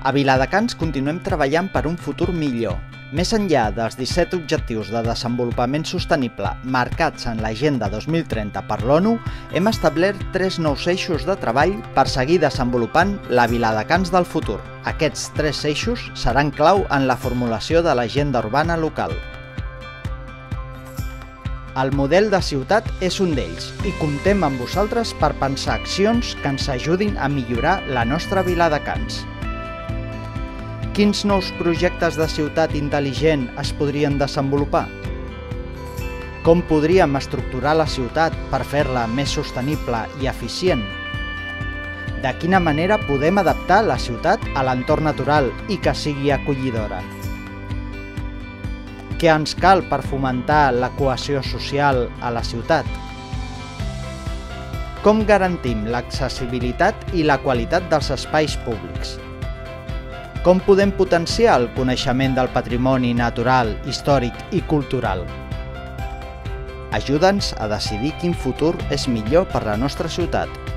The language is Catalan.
A Viladecans continuem treballant per un futur millor. Més enllà dels 17 Objectius de Desenvolupament Sostenible marcats en l'Agenda 2030 per l'ONU, hem establert 3 nous eixos de treball per seguir desenvolupant la Viladecans del futur. Aquests 3 eixos seran clau en la formulació de l'agenda urbana local. El model de ciutat és un d'ells i comptem amb vosaltres per pensar accions que ens ajudin a millorar la nostra Viladecans. Quins nous projectes de ciutat intel·ligent es podrien desenvolupar? Com podríem estructurar la ciutat per fer-la més sostenible i eficient? De quina manera podem adaptar la ciutat a l'entorn natural i que sigui acollidora? Què ens cal per fomentar la cohesió social a la ciutat? Com garantim l'accessibilitat i la qualitat dels espais públics? Com podem potenciar el coneixement del patrimoni natural, històric i cultural? Ajuda'ns a decidir quin futur és millor per la nostra ciutat.